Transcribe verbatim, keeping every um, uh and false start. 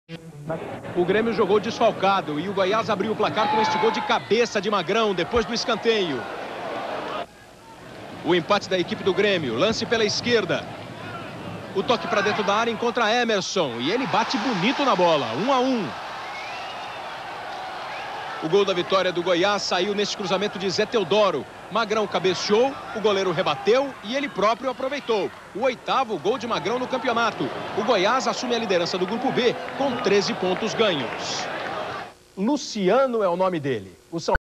O Grêmio jogou desfalcado e o Goiás abriu o placar com este gol de cabeça de Magrão depois do escanteio. O empate da equipe do Grêmio, lance pela esquerda. O toque para dentro da área encontra Emerson e ele bate bonito na bola, um a um. O gol da vitória do Goiás saiu neste cruzamento de Zé Teodoro. Magrão cabeceou, o goleiro rebateu e ele próprio aproveitou. O oitavo gol de Magrão no campeonato. O Goiás assume a liderança do Grupo B com treze pontos ganhos. Luciano é o nome dele. O São